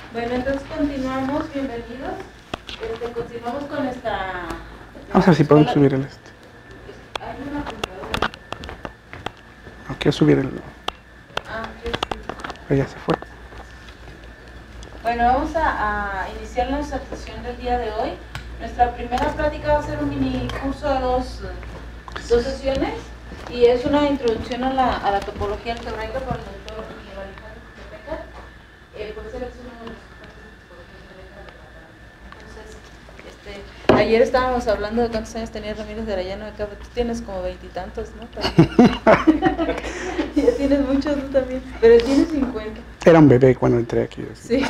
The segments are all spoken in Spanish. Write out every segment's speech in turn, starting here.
Bueno, entonces continuamos, bienvenidos. Continuamos con esta... Vamos a ver si podemos subir el este. Hay una computadora. No quiero subir el... Sí. Ya se fue. Bueno, vamos a iniciar nuestra sesión del día de hoy. Nuestra primera plática va a ser un mini curso de dos sesiones y es una introducción a la topología algebraica por el doctor Miguel Alejandro Cotepeca. Por ser uno de los Entonces, ayer estábamos hablando de cuántos años tenía Ramírez de Arellano acá, tú tienes como 20 y tantos, ¿no? Ya tienes muchos, ¿no? También, pero tienes 50. Era un bebé cuando entré aquí. Sí.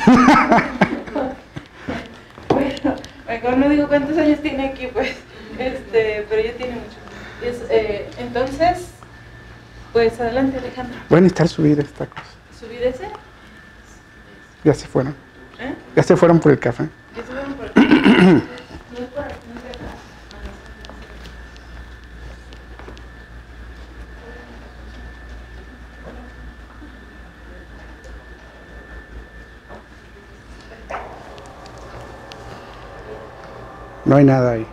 Bueno, mejor no digo cuántos años tiene aquí, pues, pero ya tiene mucho. Entonces, pues adelante, Alejandro. Voy a necesitar subir esta cosa. ¿Subir ese? Ya se fueron. ¿Eh? Ya se fueron por el café. ¿Ya se fueron por aquí? No es por aquí, no es de acá. No hay nada ahí.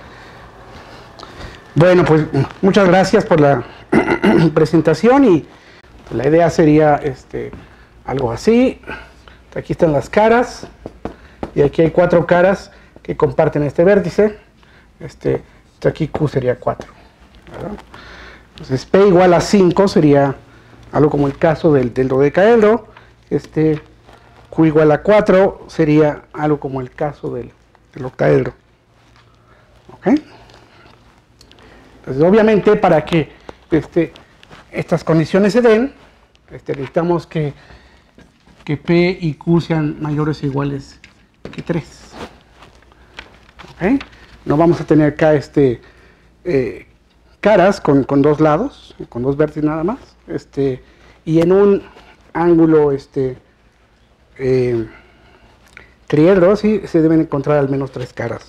Bueno, pues muchas gracias por la presentación y la idea sería algo así. Aquí están las caras y aquí hay 4 caras que comparten este vértice. Aquí Q sería 4, ¿verdad? Entonces P igual a 5 sería algo como el caso del dodecaedro. Q igual a 4 sería algo como el caso del octaedro. ¿Ok? Entonces, obviamente, para que estas condiciones se den, necesitamos que P y Q sean mayores o iguales que 3. ¿Ok? No vamos a tener acá caras con 2 lados, con 2 vértices nada más, y en un ángulo triedro, sí, se deben encontrar al menos 3 caras.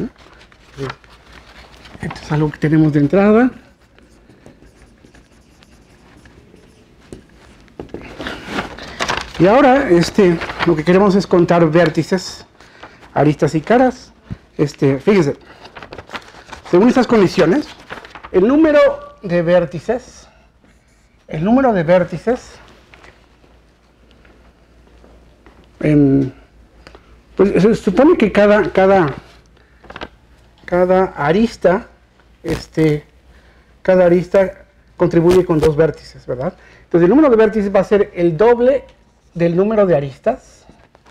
Esto es algo que tenemos de entrada. Y ahora lo que queremos es contar vértices, aristas y caras. Fíjense, según estas condiciones, el número de vértices pues se supone que cada arista contribuye con 2 vértices, ¿verdad? Entonces el número de vértices va a ser el doble del número de aristas,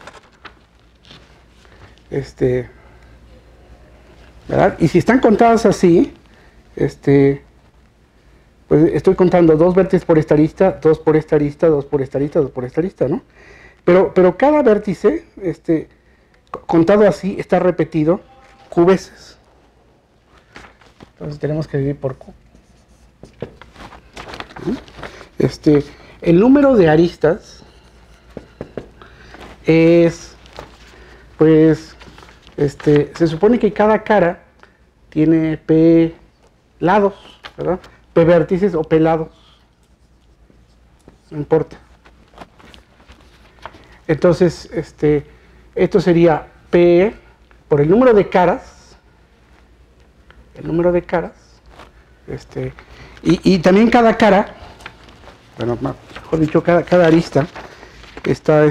¿verdad? Y si están contadas así, pues estoy contando 2 vértices por esta arista, 2 por esta arista, 2 por esta arista, 2 por esta arista, ¿no? Pero cada vértice, contado así, está repetido Q veces. Entonces tenemos que dividir por Q. El número de aristas es, pues, se supone que cada cara tiene P lados, ¿verdad? P vértices o P lados. No importa. Entonces, esto sería P por el número de caras. Y también cada cara, bueno, mejor dicho, cada arista está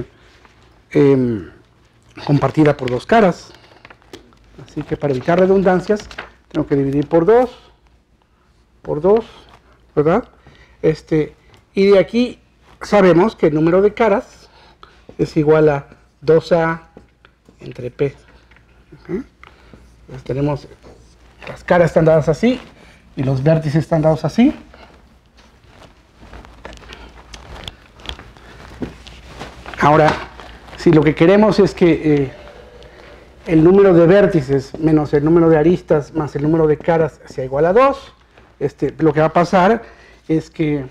compartida por 2 caras. Así que para evitar redundancias, tengo que dividir por 2, ¿verdad? Y de aquí sabemos que el número de caras es igual a 2A entre P. ¿Okay? Entonces tenemos, las caras están dadas así y los vértices están dados así. Ahora, si lo que queremos es que el número de vértices menos el número de aristas más el número de caras sea igual a 2, lo que va a pasar es que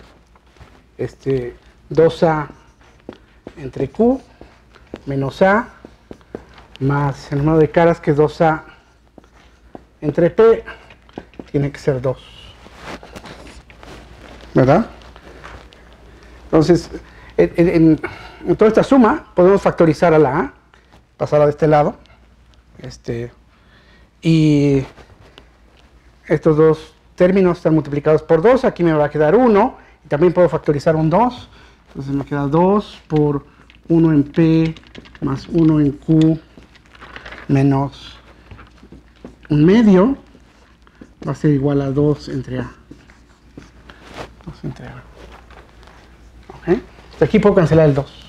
2A entre Q menos A más el número de caras, que es 2A entre P, tiene que ser 2, ¿verdad? Entonces, en toda esta suma podemos factorizar a la A, pasarla de este lado, y estos dos términos están multiplicados por 2, aquí me va a quedar 1, y también puedo factorizar un 2, entonces me queda 2 por 1 en P más 1 en Q menos 1/2 va a ser igual a 2 entre A. 2 entre A. ¿Ok? Aquí puedo cancelar el 2.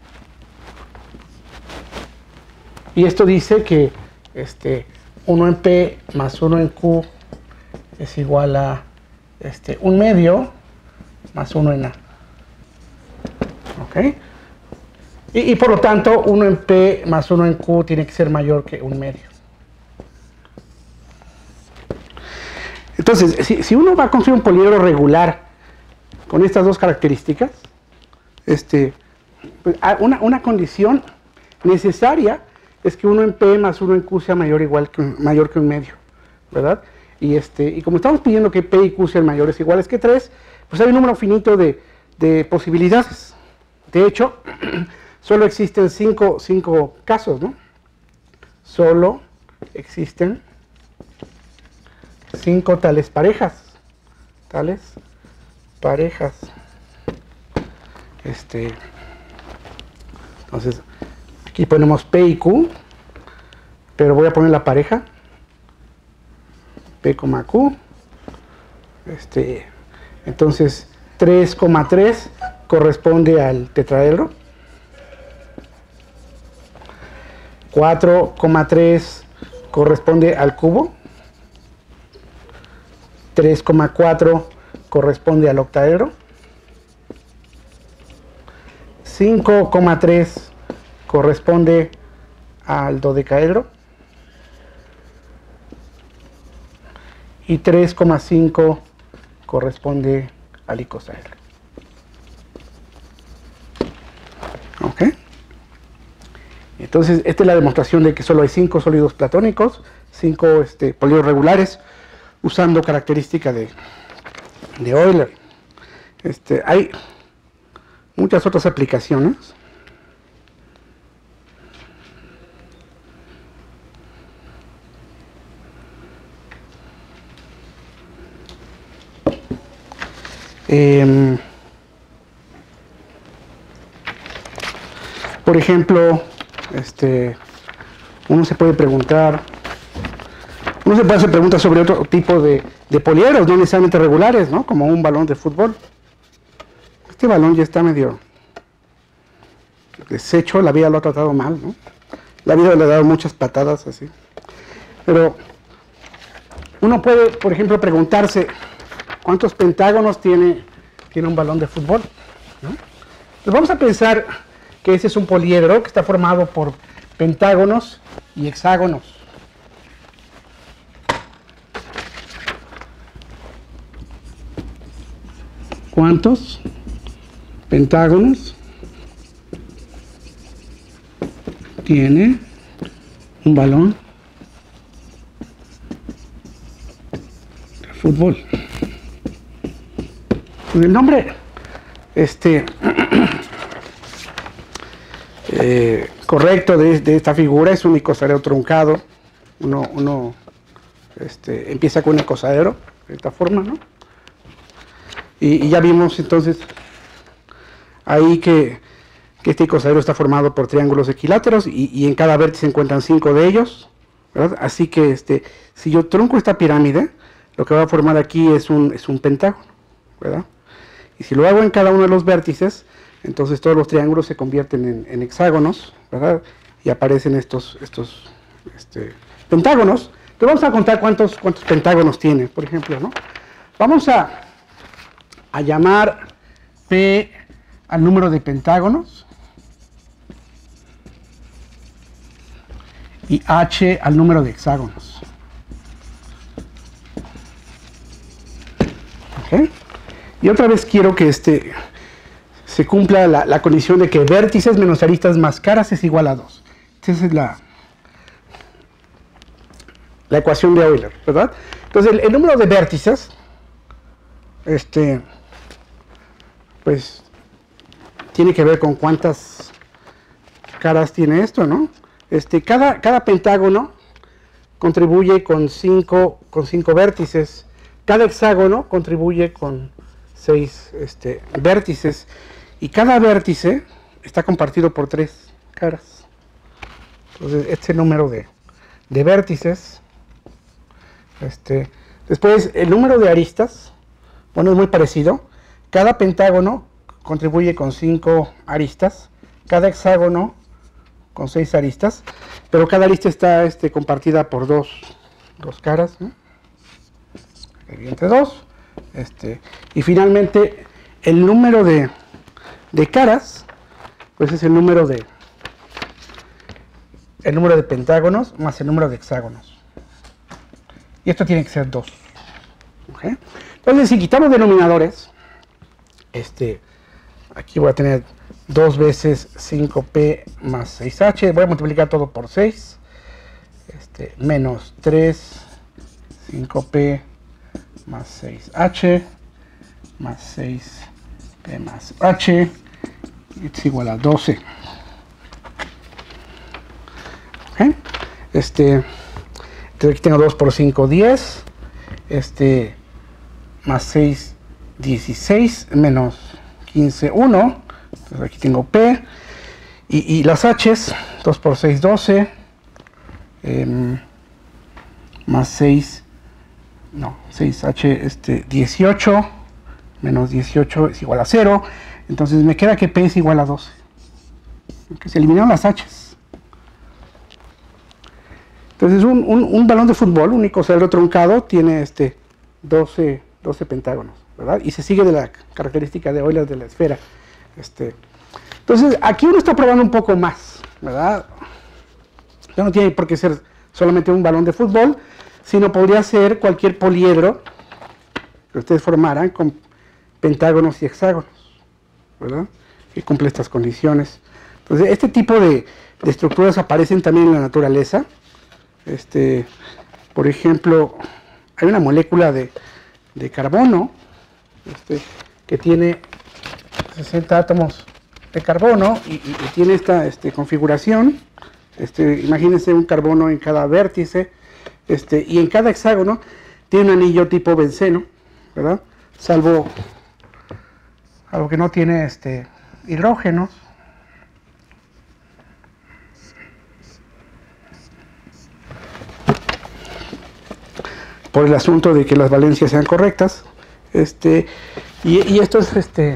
Y esto dice que 1 en P más 1 en Q es igual a 1/2 más 1 en A. ¿Ok? Y por lo tanto, 1 en P más 1 en Q tiene que ser mayor que 1/2. Entonces, si uno va a construir un poliedro regular con estas dos características, pues, una condición necesaria es que 1 en P más 1 en Q sea mayor que 1/2, ¿verdad? Y como estamos pidiendo que P y Q sean mayores o iguales que 3, pues hay un número finito de posibilidades. De hecho, solo existen 5 casos, ¿no? Solo existen 5 tales parejas. Entonces, aquí ponemos P y Q, pero voy a poner la pareja P, Q. Entonces, 3,3 corresponde al tetraedro. 4,3 corresponde al cubo. 3,4 corresponde al octaedro. 5,3 corresponde al dodecaedro. Y 3,5 corresponde al icosaedro. ¿Ok? Entonces, esta es la demostración de que solo hay 5 sólidos platónicos, 5 poliedros regulares, usando característica de Euler. Hay muchas otras aplicaciones. Por ejemplo, uno se puede hacer preguntas sobre otro tipo de poliedros, no necesariamente regulares, ¿no? Como un balón de fútbol. Este balón ya está medio deshecho, la vida lo ha tratado mal, ¿no? La vida le ha dado muchas patadas así. Pero uno puede, por ejemplo, preguntarse cuántos pentágonos tiene un balón de fútbol, ¿no? Pues vamos a pensar que ese es un poliedro que está formado por pentágonos y hexágonos. ¿Cuántos pentágonos tiene un balón de fútbol? El nombre correcto de esta figura es un icosaedro truncado. Uno empieza con un icosaedro de esta forma, ¿no? Y ya vimos entonces ahí que este icosaedro está formado por triángulos equiláteros y en cada vértice se encuentran 5 de ellos, ¿verdad? Así que si yo trunco esta pirámide, lo que va a formar aquí es un pentágono, ¿verdad? Y si lo hago en cada uno de los vértices, entonces todos los triángulos se convierten en hexágonos, ¿verdad? Y aparecen estos pentágonos. Entonces vamos a contar cuántos pentágonos tiene, por ejemplo, ¿no? Vamos a llamar P al número de pentágonos y H al número de hexágonos. ¿Ok? Y otra vez quiero que se cumpla la condición de que vértices menos aristas más caras es igual a 2. Esa es la ecuación de Euler, ¿verdad? Entonces el número de vértices, pues tiene que ver con cuántas caras tiene esto, ¿no? Cada pentágono contribuye con 5 vértices. Cada hexágono contribuye con 6 vértices. Y cada vértice está compartido por 3 caras. Entonces, este número de vértices. Después, el número de aristas, bueno, es muy parecido. Cada pentágono contribuye con 5 aristas. Cada hexágono con 6 aristas. Pero cada arista está compartida por dos caras, ¿no? Entre 2. Y finalmente, el número de caras, pues es el número de pentágonos más el número de hexágonos. Y esto tiene que ser 2. ¿Okay? Entonces, si quitamos denominadores, aquí voy a tener 2 veces 5p más 6h. Voy a multiplicar todo por 6. Menos 3, 5p más 6h más 6p más h es igual a 12. ¿Okay? Entonces aquí tengo 2 por 5, 10. Más 6, 16. Menos 15, 1. Entonces aquí tengo p. Y las h's, 2 por 6, 12. Más 6, no, 6h, 18. Menos 18 es igual a 0. Entonces me queda que p es igual a 12. Que se eliminaron las h's. Entonces un balón de fútbol, un icosaedro truncado, tiene 12 pentágonos, ¿verdad? Y se sigue de la característica de Euler de la esfera. Entonces aquí uno está probando un poco más, ¿verdad? Ya no tiene por qué ser solamente un balón de fútbol, sino podría ser cualquier poliedro que ustedes formaran con pentágonos y hexágonos, ¿verdad? Que cumple estas condiciones. Entonces, este tipo de estructuras aparecen también en la naturaleza. Por ejemplo, hay una molécula de carbono que tiene 60 átomos de carbono y tiene esta configuración. Imagínense un carbono en cada vértice, y en cada hexágono tiene un anillo tipo benceno, ¿verdad? Salvo que no tiene hidrógenos. Por el asunto de que las valencias sean correctas. Y esto es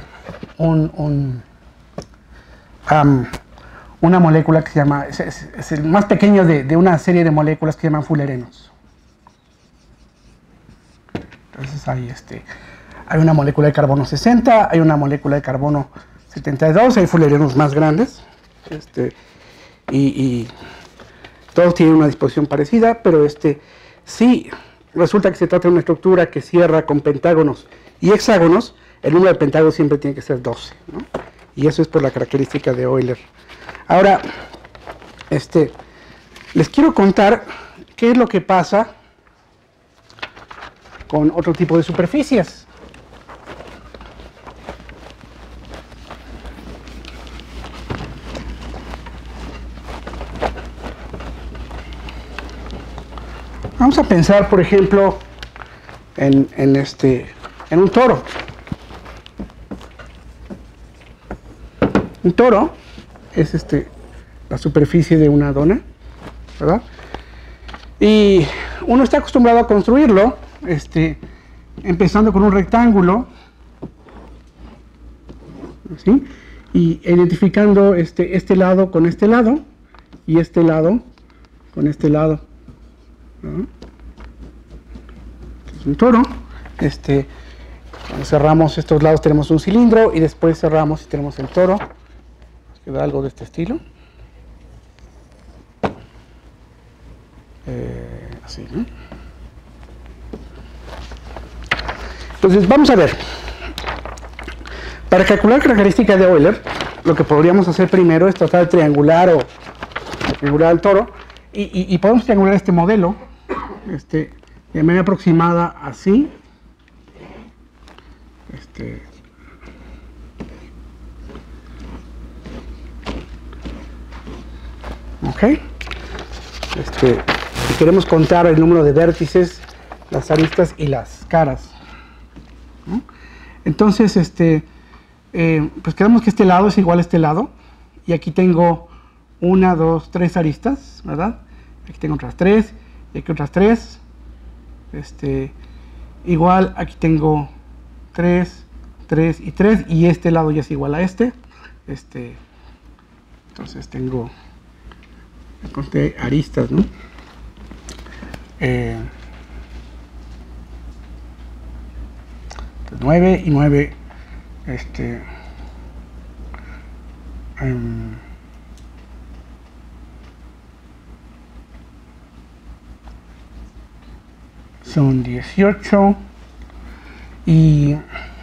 una molécula que se llama, es el más pequeño de una serie de moléculas que se llaman fullerenos. Entonces hay una molécula de carbono 60, hay una molécula de carbono 72, hay fullerenos más grandes, y todos tienen una disposición parecida, pero sí resulta que se trata de una estructura que cierra con pentágonos y hexágonos. El número de pentágonos siempre tiene que ser 12, ¿no? Y eso es por la característica de Euler. Ahora, les quiero contar qué es lo que pasa con otro tipo de superficies. Vamos a pensar, por ejemplo, en un toro. Un toro es la superficie de una dona, ¿verdad? Y uno está acostumbrado a construirlo, empezando con un rectángulo, ¿sí? Y identificando este lado con este lado y este lado con este lado, ¿no? Es un toro. Cuando cerramos estos lados tenemos un cilindro y después cerramos y tenemos el toro. Nos queda algo de este estilo. Así, ¿no? Entonces vamos a ver. Para calcular características de Euler, lo que podríamos hacer primero es tratar de triangular el toro, y podemos triangular este modelo de manera aproximada así. ¿Ok? Y queremos contar el número de vértices, las aristas y las caras, ¿no? Entonces, pues quedamos que este lado es igual a este lado. Y aquí tengo 1, 2, 3 aristas, ¿verdad? Aquí tengo otras 3, y aquí otras 3. Igual aquí tengo 3, 3 y 3, y este lado ya es igual a este. Entonces tengo, conté aristas, ¿no? 9 y 9, son 18, y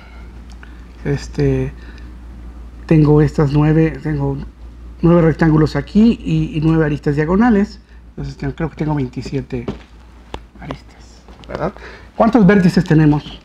tengo estas 9, tengo 9 rectángulos aquí y 9 aristas diagonales. Entonces creo que tengo 27 aristas, ¿verdad? ¿Cuántos vértices tenemos?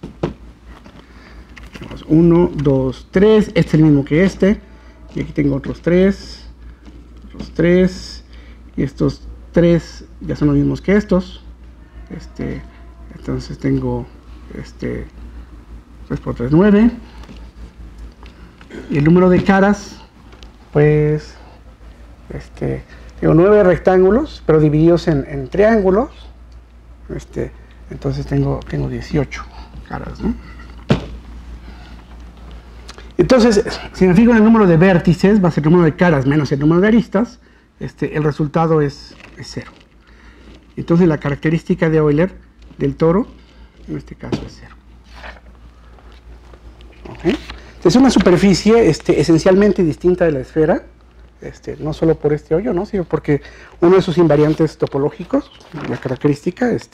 1, 2, 3. Este es el mismo que este. Y aquí tengo otros 3. Otros 3. Y estos 3 ya son los mismos que estos. Entonces tengo 3 por 3, 9. Y el número de caras, pues, tengo 9 rectángulos, pero divididos en triángulos. Entonces tengo 18 caras, ¿no? Entonces, si me fijo en el número de vértices, va a ser el número de caras menos el número de aristas, el resultado es 0. Entonces la característica de Euler del toro, en este caso, es 0. ¿Okay? Es una superficie esencialmente distinta de la esfera, no solo por este hoyo, ¿no? Sino porque uno de sus invariantes topológicos, la característica, es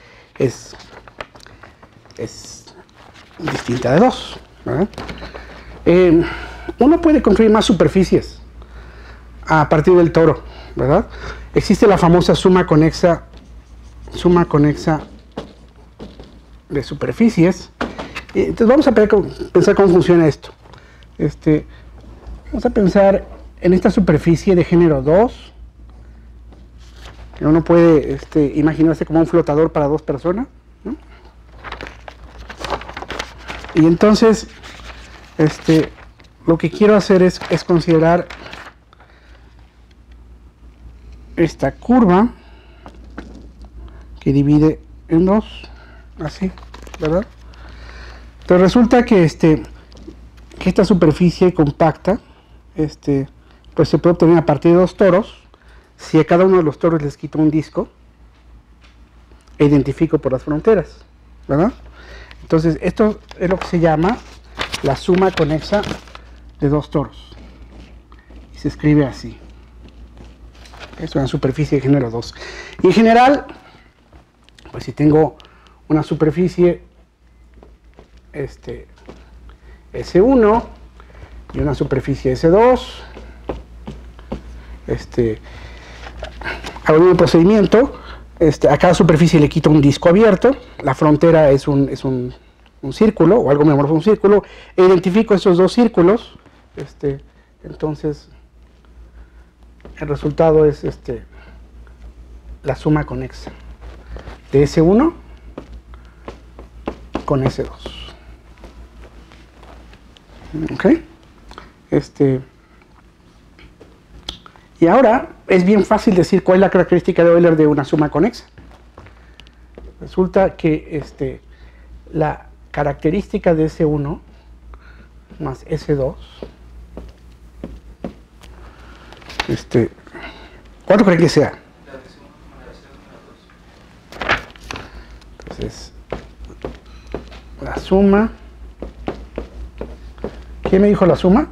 distinta de 2, ¿verdad? Uno puede construir más superficies a partir del toro, ¿verdad? Existe la famosa suma conexa de superficies. Entonces vamos a pensar cómo funciona esto. Vamos a pensar en esta superficie de género 2. Uno puede imaginarse como un flotador para 2 personas, ¿no? Y entonces lo que quiero hacer es considerar esta curva que divide en 2, así, ¿verdad? Pero resulta que esta superficie compacta pues se puede obtener a partir de 2 toros. Si a cada uno de los toros les quito un disco e identifico por las fronteras, ¿verdad? Entonces esto es lo que se llama la suma conexa de 2 toros, y se escribe así. Es una superficie de género 2. Y en general, pues si tengo una superficie S1 y una superficie S2, hago el mismo procedimiento. A cada superficie le quito un disco abierto. La frontera es un círculo, o algo memorfo, un círculo, e identifico esos 2 círculos. Entonces el resultado es la suma conexa de S1 con S2. ¿Ok? Y ahora es bien fácil decir cuál es la característica de Euler de una suma conexa. Resulta que la característica de S1 más S2, ¿cuánto creen que sea? Entonces, la suma. ¿Quién me dijo la suma?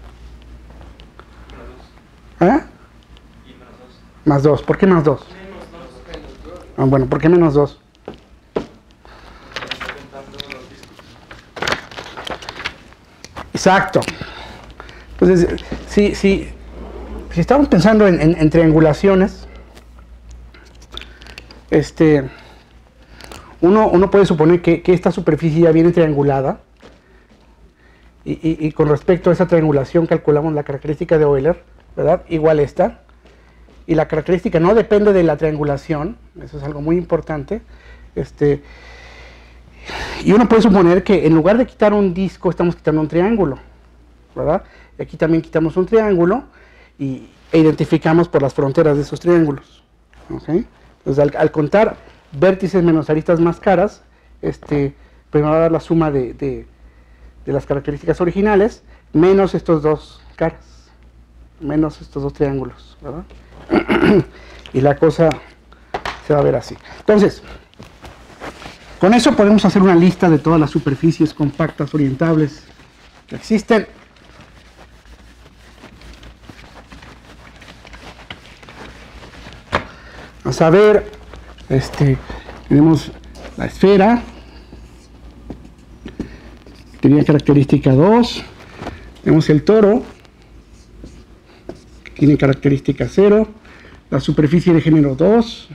¿Eh? Más 2. ¿Por qué más 2? Bueno, ¿por qué menos 2? Exacto. Entonces, si estamos pensando en triangulaciones, uno puede suponer que esta superficie ya viene triangulada, y con respecto a esa triangulación calculamos la característica de Euler, ¿verdad? Igual esta, y la característica no depende de la triangulación, eso es algo muy importante, y uno puede suponer que en lugar de quitar un disco, estamos quitando un triángulo, ¿verdad? Y aquí también quitamos un triángulo e identificamos por las fronteras de esos triángulos, ¿okay? Entonces, al contar vértices menos aristas más caras, pues me va a dar la suma de las características originales, menos estos dos caras, menos estos dos triángulos, ¿verdad? Y la cosa se va a ver así. Entonces, con eso podemos hacer una lista de todas las superficies compactas orientables que existen. Vamos a ver, tenemos la esfera, tenía característica 2, tenemos el toro, que tiene característica 0, la superficie de género 2,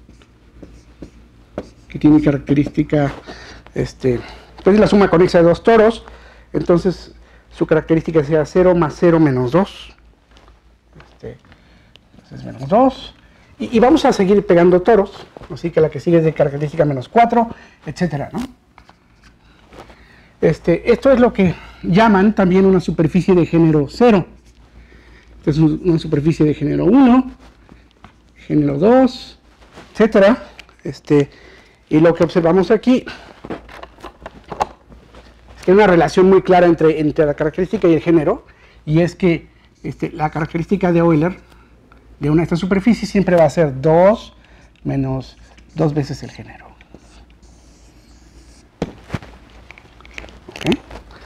que tiene característica, pues la suma conexa de dos toros, entonces su característica sea 0 más 0 menos 2, entonces menos 2, y vamos a seguir pegando toros, así que la que sigue es de característica menos 4, etcétera, ¿no? Esto es lo que llaman también una superficie de género 0. Esta es una superficie de género 1, género 2, etcétera. Y lo que observamos aquí es que hay una relación muy clara entre la característica y el género, y es que la característica de Euler de una de estas superficies siempre va a ser 2 menos 2 veces el género. ¿Okay?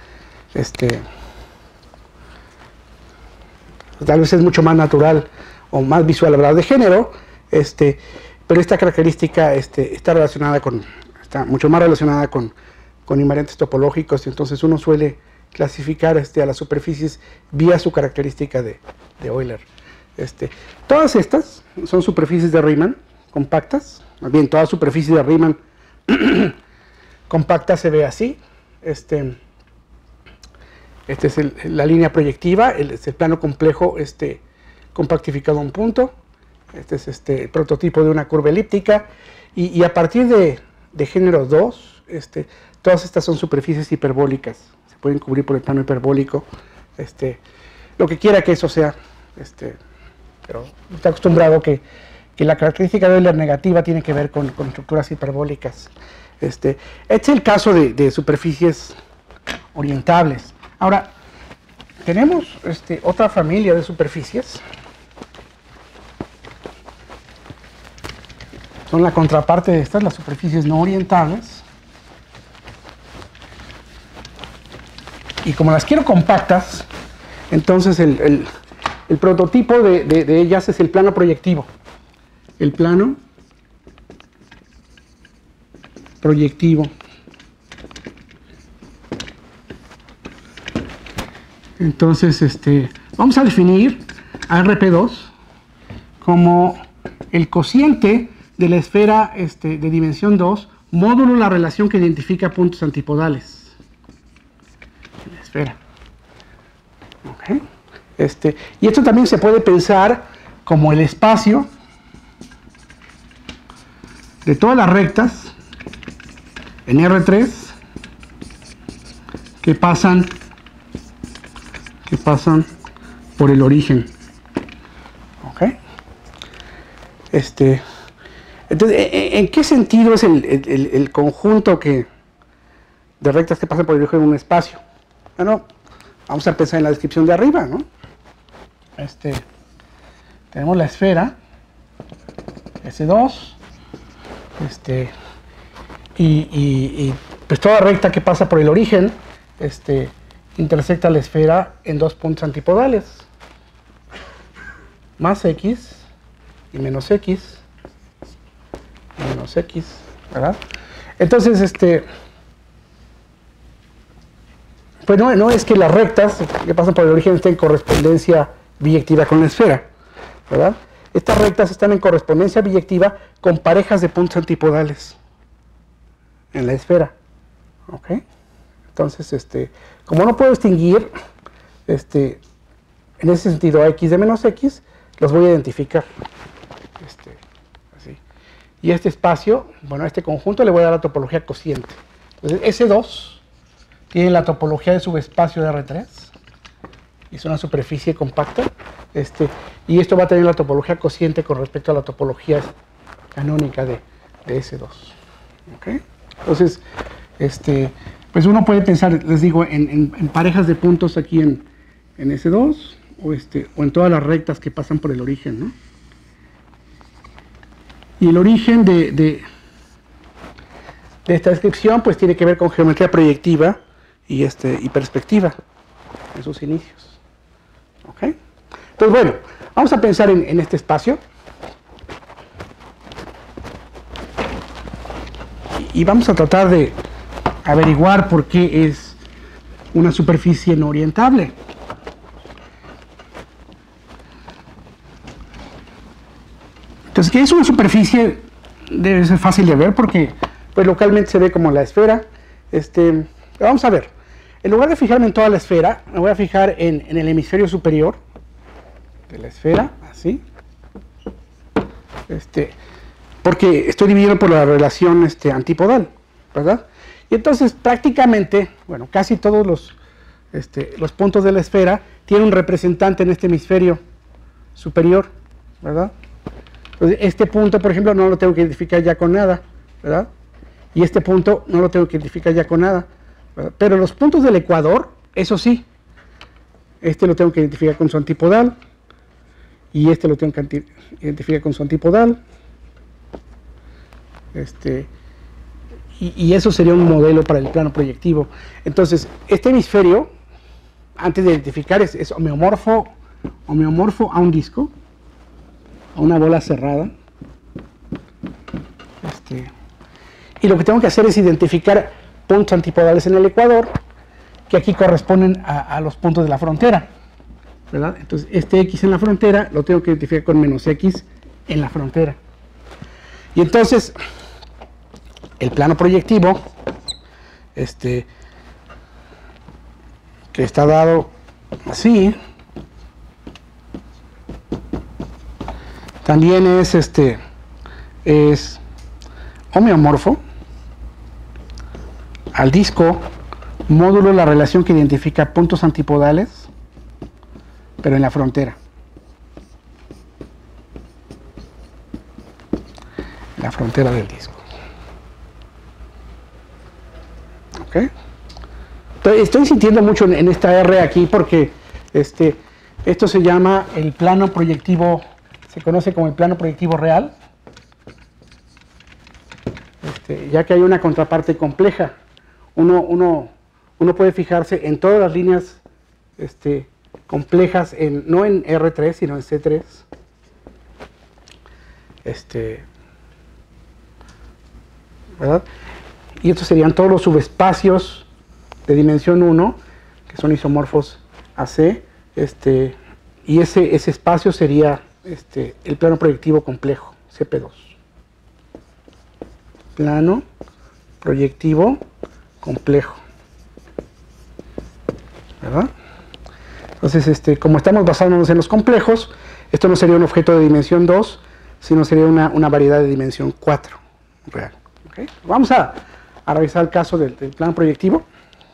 Tal vez es mucho más natural o más visual hablar de género, pero esta característica está mucho más relacionada con invariantes topológicos, y entonces uno suele clasificar a las superficies vía su característica de Euler. Todas estas son superficies de Riemann compactas, más bien toda superficie de Riemann compacta se ve así. Esta es la línea proyectiva, es el plano complejo compactificado a un punto. Este es el prototipo de una curva elíptica, y a partir de género 2, todas estas son superficies hiperbólicas, se pueden cubrir por el plano hiperbólico, lo que quiera que eso sea, pero está acostumbrado que la característica de Euler negativa tiene que ver con estructuras hiperbólicas. Este es el caso de superficies orientables. Ahora, tenemos otra familia de superficies. Son la contraparte de estas, las superficies no orientables. Y como las quiero compactas, entonces el prototipo de ellas es el plano proyectivo. El plano proyectivo. Entonces, vamos a definir a RP2 como el cociente de la esfera de dimensión 2, módulo la relación que identifica puntos antipodales en la esfera. Okay. Y esto también se puede pensar como el espacio de todas las rectas en R3 que pasan por el origen. Okay. Entonces, ¿en qué sentido es el conjunto de rectas que pasan por el origen en un espacio? Bueno, vamos a pensar en la descripción de arriba, ¿no? Tenemos la esfera S2, y pues toda recta que pasa por el origen, intersecta la esfera en dos puntos antipodales, más X y menos X, ¿verdad? Entonces, pues no es que las rectas que pasan por el origen estén en correspondencia biyectiva con la esfera, ¿verdad? Estas rectas están en correspondencia biyectiva con parejas de puntos antipodales en la esfera, ¿ok? Entonces, como no puedo distinguir, en ese sentido a X de menos X, los voy a identificar. Así. Y este espacio, bueno, a este conjunto le voy a dar la topología cociente. Entonces, S2 tiene la topología de subespacio de R3. Es una superficie compacta. Y esto va a tener la topología cociente con respecto a la topología canónica de S2. ¿Okay? Entonces, pues uno puede pensar, les digo, en parejas de puntos aquí en S2 o en todas las rectas que pasan por el origen, ¿no? Y el origen de esta descripción pues tiene que ver con geometría proyectiva y perspectiva en sus inicios. ¿Okay? Entonces, bueno, vamos a pensar en este espacio. Y vamos a tratar de averiguar por qué es una superficie no orientable. Entonces, ¿qué es una superficie? Debe ser fácil de ver porque pues, localmente se ve como la esfera. Vamos a ver. En lugar de fijarme en toda la esfera, me voy a fijar en el hemisferio superior de la esfera, así. Porque estoy dividido por la relación antipodal, ¿verdad? Y entonces prácticamente, bueno, casi todos los puntos de la esfera tienen un representante en este hemisferio superior, ¿verdad? Entonces este punto, por ejemplo, no lo tengo que identificar ya con nada, ¿verdad? Y este punto no lo tengo que identificar ya con nada, ¿verdad? Pero los puntos del ecuador, eso sí, lo tengo que identificar con su antipodal, y lo tengo que identificar con su antipodal. Y eso sería un modelo para el plano proyectivo. Entonces, este hemisferio, antes de identificar, es homeomorfo a un disco, a una bola cerrada. Y lo que tengo que hacer es identificar puntos antipodales en el ecuador, que aquí corresponden a los puntos de la frontera, ¿verdad? Entonces, este X en la frontera lo tengo que identificar con menos X en la frontera. Y entonces, el plano proyectivo, que está dado así, también es homeomorfo al disco módulo la relación que identifica puntos antipodales, pero en la frontera. La frontera del disco. ¿Okay? Estoy sintiendo mucho en esta R aquí porque esto se llama el plano proyectivo, se conoce como el plano proyectivo real, ya que hay una contraparte compleja. Uno puede fijarse en todas las líneas complejas, no en R3, sino en C3. ¿Verdad? Y estos serían todos los subespacios de dimensión 1, que son isomorfos a C, y ese espacio sería el plano proyectivo complejo, CP2. Plano proyectivo complejo, ¿verdad? Entonces, como estamos basándonos en los complejos, esto no sería un objeto de dimensión 2, sino sería una variedad de dimensión 4 real. ¿Okay? Vamos a revisar el caso del plano proyectivo.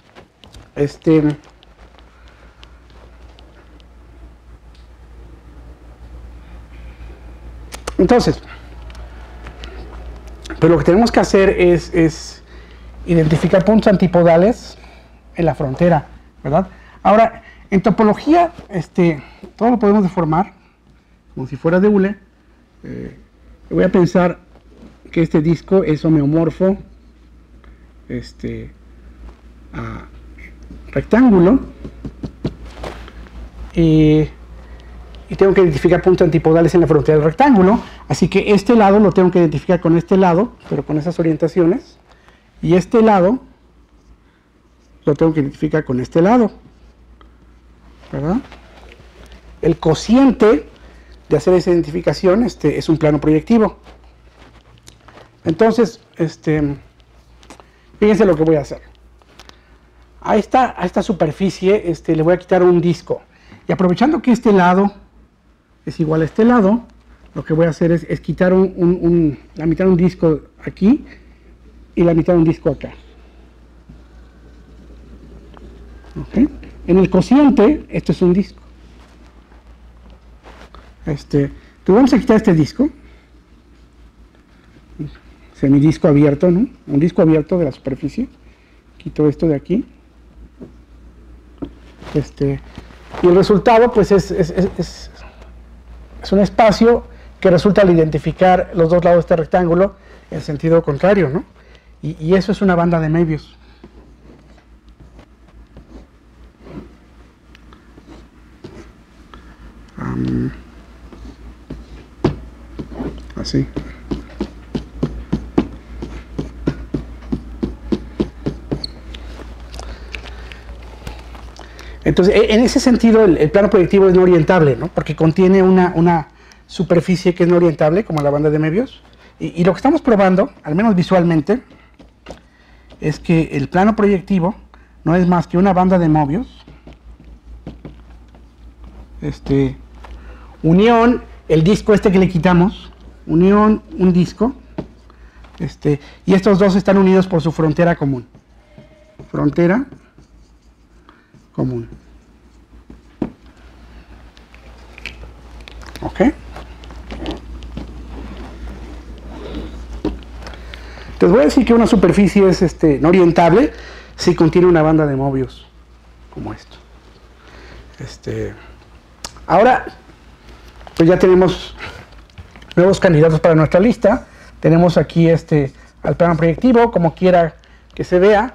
Entonces, pero lo que tenemos que hacer es identificar puntos antipodales en la frontera, ¿verdad? Ahora, en topología, todo lo podemos deformar como si fuera de hule. Voy a pensar que este disco es homeomorfo a rectángulo y tengo que identificar puntos antipodales en la frontera del rectángulo, así que este lado lo tengo que identificar con este lado, pero con esas orientaciones, y este lado lo tengo que identificar con este lado, ¿verdad? El cociente de hacer esa identificación es un plano proyectivo. Entonces, fíjense lo que voy a hacer. A esta superficie le voy a quitar un disco. Y aprovechando que este lado es igual a este lado, lo que voy a hacer es quitar la mitad de un disco aquí y la mitad de un disco acá. ¿Okay? En el cociente, esto es un disco. Entonces vamos a quitar este disco. Semidisco abierto, ¿no? Un disco abierto de la superficie. Quito esto de aquí. Y el resultado, pues, es un espacio que resulta al identificar los dos lados de este rectángulo en sentido contrario, ¿no? Y eso es una banda de Möbius. Así. Entonces, en ese sentido, el plano proyectivo es no orientable, ¿no? Porque contiene una superficie que es no orientable, como la banda de Möbius. Y lo que estamos probando, al menos visualmente, es que el plano proyectivo no es más que una banda de Möbius, unión, el disco que le quitamos, unión, un disco, y estos dos están unidos por su frontera común. Frontera común. ¿Ok? Entonces voy a decir que una superficie es no orientable si contiene una banda de Möbius, como esto. Ahora, pues ya tenemos nuevos candidatos para nuestra lista. Tenemos aquí al plano proyectivo, como quiera que se vea,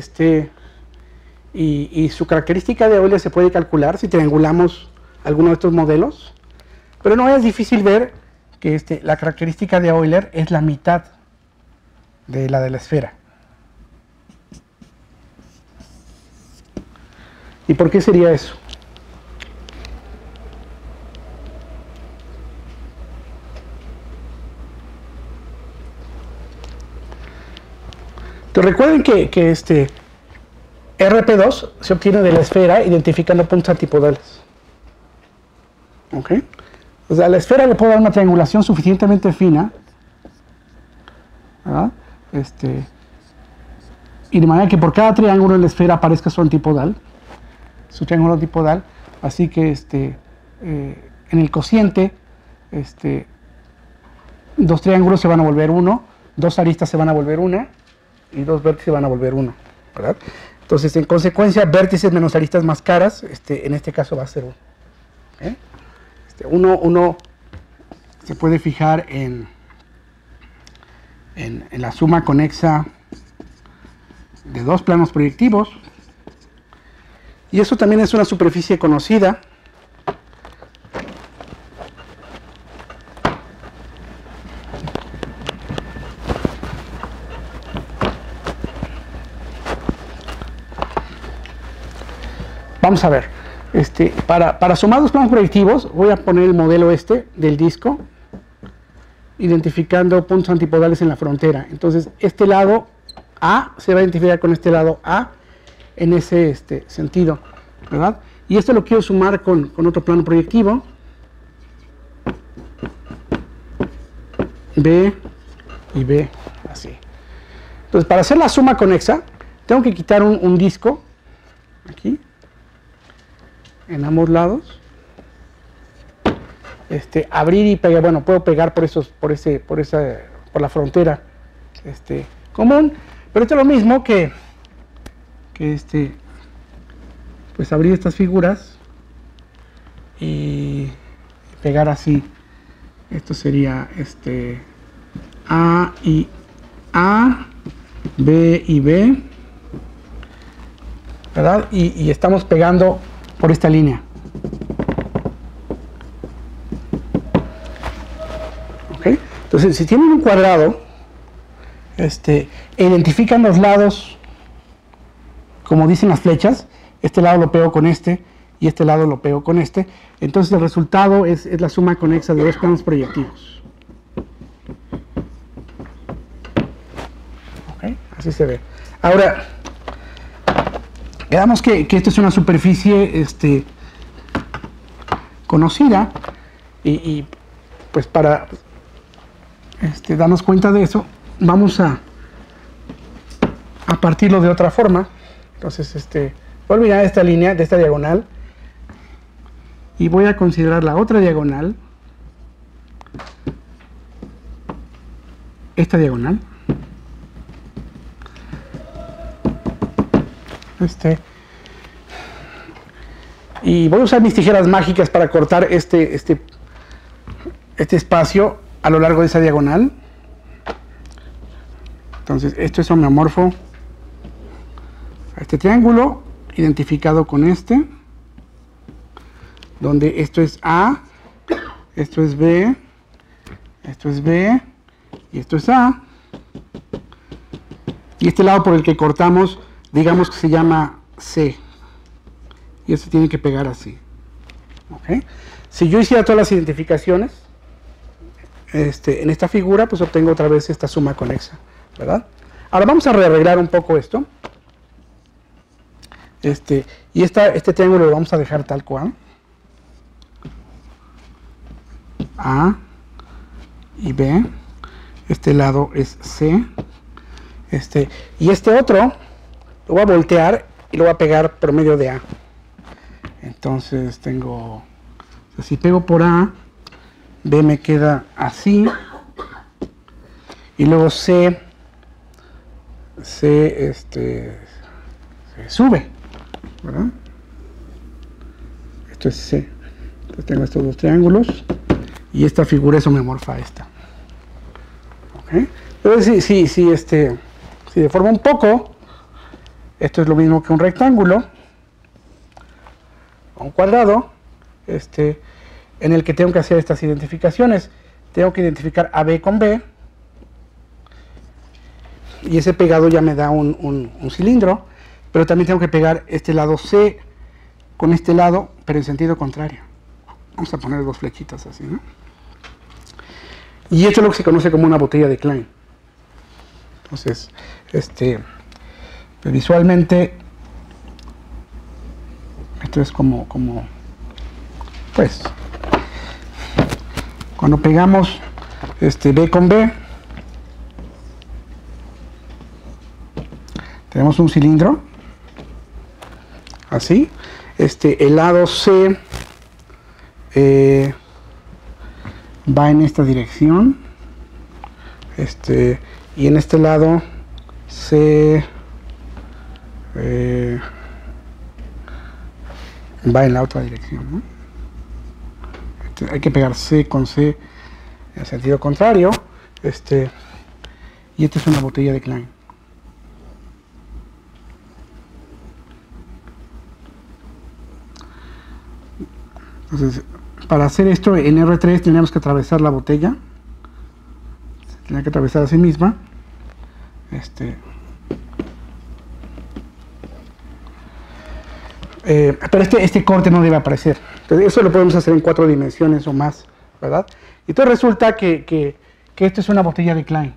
y su característica de Euler se puede calcular si triangulamos alguno de estos modelos, pero no es difícil ver que la característica de Euler es la mitad de la esfera. ¿Y por qué sería eso? Entonces recuerden que RP2 se obtiene de la esfera identificando puntos antipodales. ¿Ok? O sea, a la esfera le puedo dar una triangulación suficientemente fina, ¿verdad? Y de manera que por cada triángulo en la esfera aparezca su antipodal, su triángulo antipodal, así que en el cociente, dos triángulos se van a volver uno, dos aristas se van a volver una, y dos vértices se van a volver uno, ¿verdad? Entonces, en consecuencia, vértices menos aristas más caras, en este caso va a ser 1. ¿Okay? Uno se puede fijar en la suma conexa de dos planos proyectivos, y eso también es una superficie conocida. Vamos a ver, para sumar dos planos proyectivos voy a poner el modelo del disco, identificando puntos antipodales en la frontera. Entonces este lado A se va a identificar con este lado A en ese sentido, ¿verdad? Y esto lo quiero sumar con otro plano proyectivo, B y B, así. Entonces, para hacer la suma conexa, tengo que quitar un disco aquí en ambos lados, abrir y pegar. Bueno, puedo pegar por la frontera común, pero esto es lo mismo que pues abrir estas figuras y pegar así. Esto sería A y A, B y B, ¿verdad? Y estamos pegando por esta línea. ¿Okay? Entonces, si tienen un cuadrado, identifican los lados como dicen las flechas. Este lado lo pego con y este lado lo pego con entonces el resultado es la suma conexa de dos planos proyectivos. ¿Okay? Así se ve. Ahora, veamos que esto es una superficie conocida, y pues para darnos cuenta de eso, vamos a partirlo de otra forma. Entonces, voy a eliminar esta línea de esta diagonal y voy a considerar la otra diagonal, esta diagonal, y voy a usar mis tijeras mágicas para cortar este espacio a lo largo de esa diagonal. Entonces, esto es homeomorfo a este triángulo identificado con donde esto es A, esto es B, esto es B y esto es A. Y este lado por el que cortamos, digamos que se llama C. Y esto tiene que pegar así. ¿Okay? Si yo hiciera todas las identificaciones en esta figura, pues obtengo otra vez esta suma conexa, ¿verdad? Ahora vamos a rearreglar un poco esto. Y este triángulo lo vamos a dejar tal cual. A y B. Este lado es C. Y este otro lo voy a voltear y lo voy a pegar por medio de A. Entonces tengo, si pego por A, B me queda así. Y luego C se sube, ¿verdad? Esto es C. Entonces tengo estos dos triángulos y esta figura es homeomorfa a esta. ¿Okay? Entonces si deformo un poco, esto es lo mismo que un rectángulo o un cuadrado, en el que tengo que hacer estas identificaciones. Tengo que identificar AB con B. Y ese pegado ya me da un cilindro, pero también tengo que pegar este lado C con este lado, pero en sentido contrario. Vamos a poner dos flechitas así, ¿no? Y esto es lo que se conoce como una botella de Klein. Entonces, pues visualmente, esto es como pues, cuando pegamos B con B, tenemos un cilindro, así. El lado C va en esta dirección, y en este lado C va en la otra dirección, ¿no? Hay que pegar C con C en sentido contrario, y esta es una botella de Klein. Entonces, para hacer esto en R3 tenemos que atravesar la botella. Se tiene que atravesar a sí misma. Pero este corte no debe aparecer. Entonces, eso lo podemos hacer en 4 dimensiones o más, ¿verdad? Y entonces resulta que esto es una botella de Klein.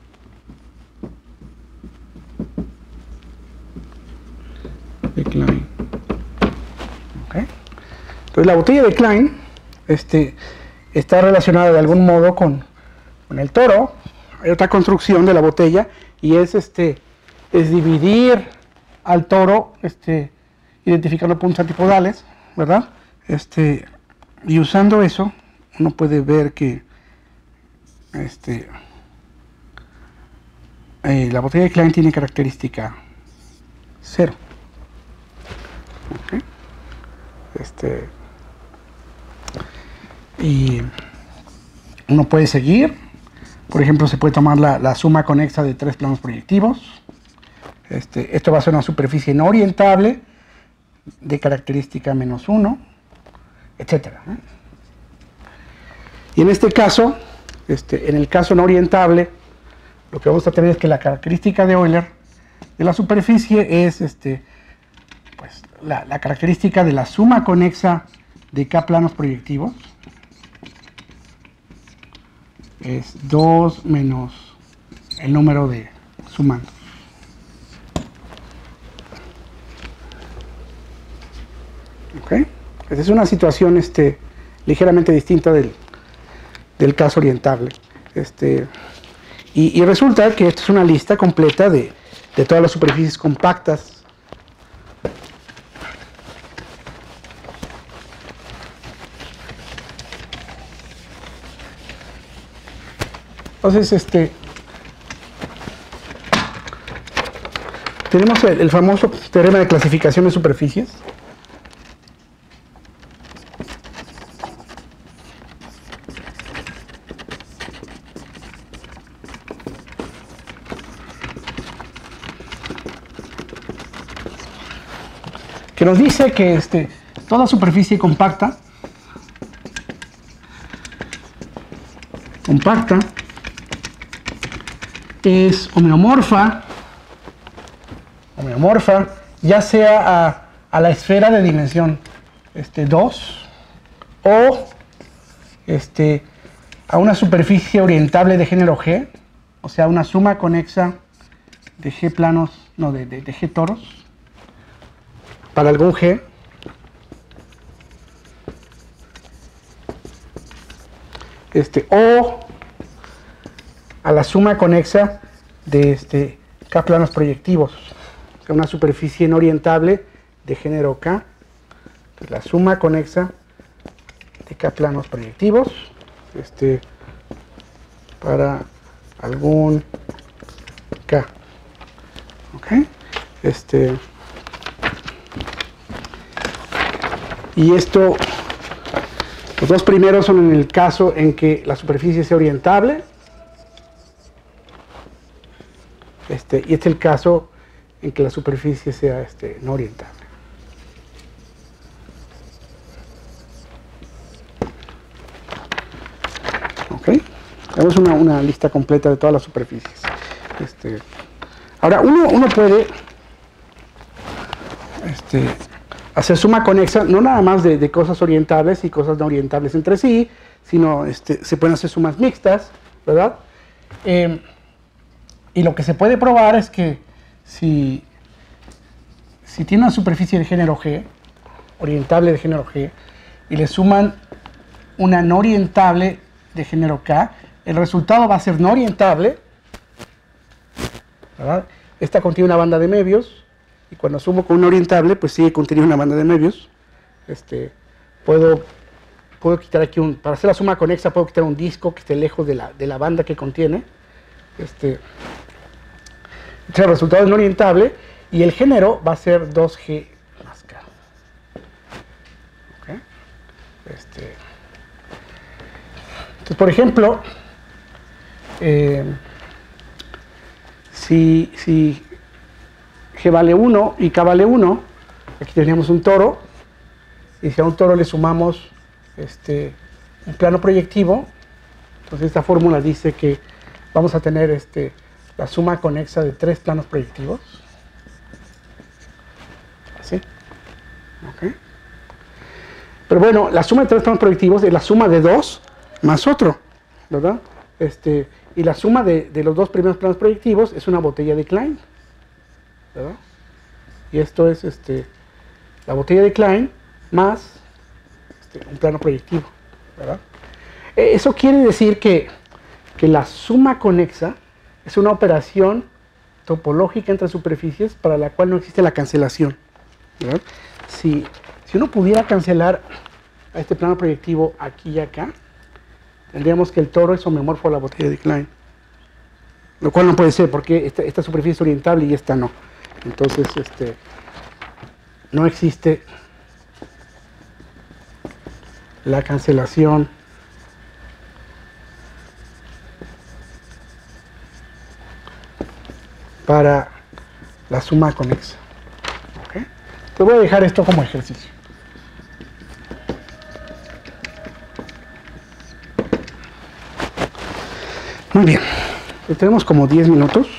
¿Okay? Entonces la botella de Klein está relacionada de algún modo con el toro. Hay otra construcción de la botella y es dividir al toro identificando puntos antipodales, ¿verdad? Y usando eso uno puede ver que la botella de Klein tiene característica 0. ¿Okay? Y uno puede seguir. Por ejemplo, se puede tomar la suma conexa de 3 planos proyectivos. Esto va a ser una superficie no orientable de característica -1, etc. Y en este caso, en el caso no orientable, lo que vamos a tener es que la característica de Euler de la superficie es pues, la característica de la suma conexa de K planos proyectivos. Es 2 menos el número de sumandos. ¿Ok? Esta es una situación ligeramente distinta del caso orientable. Y resulta que esta es una lista completa de todas las superficies compactas. Entonces, tenemos el famoso teorema de clasificación de superficies. Que nos dice que toda superficie compacta es homeomorfa, ya sea a la esfera de dimensión 2 o a una superficie orientable de género G, o sea, una suma conexa de G planos, no, de G toros, para algún G. O a la suma conexa de K planos proyectivos, o sea, una superficie no orientable de género K, la suma conexa de K planos proyectivos, para algún K. ¿Ok? Y esto, los dos primeros son en el caso en que la superficie sea orientable. Y este es el caso en que la superficie sea no orientable. ¿Ok? Tenemos una lista completa de todas las superficies. Ahora, uno puede hacer suma conexa, no nada más de cosas orientables y cosas no orientables entre sí, sino se pueden hacer sumas mixtas, ¿verdad? Y lo que se puede probar es que si tiene una superficie de género G, orientable de género G, y le suman una no orientable de género K, el resultado va a ser no orientable, ¿verdad? Esta contiene una banda de Möbius, y cuando sumo con una orientable, pues sigue conteniendo una banda de Möbius. Puedo quitar aquí para hacer la suma conexa, puedo quitar un disco que esté lejos de la banda que contiene. El resultado es no orientable y el género va a ser 2G más K. ¿Okay? Entonces, por ejemplo, si G vale 1 y K vale 1, aquí teníamos un toro, y si a un toro le sumamos un plano proyectivo, entonces esta fórmula dice que vamos a tener la suma conexa de 3 planos proyectivos. ¿Así? ¿Okay? Pero bueno, la suma de 3 planos proyectivos es la suma de 2 más otro, ¿verdad? Y la suma de los 2 primeros planos proyectivos es una botella de Klein, ¿verdad? Y esto es la botella de Klein más un plano proyectivo, ¿verdad? Eso quiere decir que la suma conexa es una operación topológica entre superficies para la cual no existe la cancelación, ¿verdad? Si uno pudiera cancelar a este plano proyectivo aquí y acá, tendríamos que el toro es homeomorfo a la botella de Klein, lo cual no puede ser porque esta superficie es orientable y esta no. Entonces, no existe la cancelación para la suma conexa. ¿Okay? Te voy a dejar esto como ejercicio. Muy bien, tenemos como 10 minutos.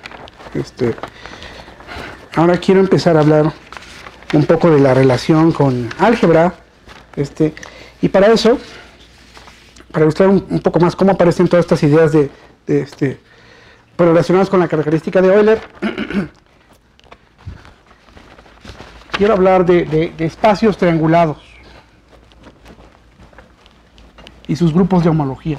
Ahora quiero empezar a hablar un poco de la relación con álgebra, y para eso, para ilustrar un poco más cómo aparecen todas estas ideas pero relacionadas con la característica de Euler, quiero hablar de espacios triangulados. y sus grupos de homología.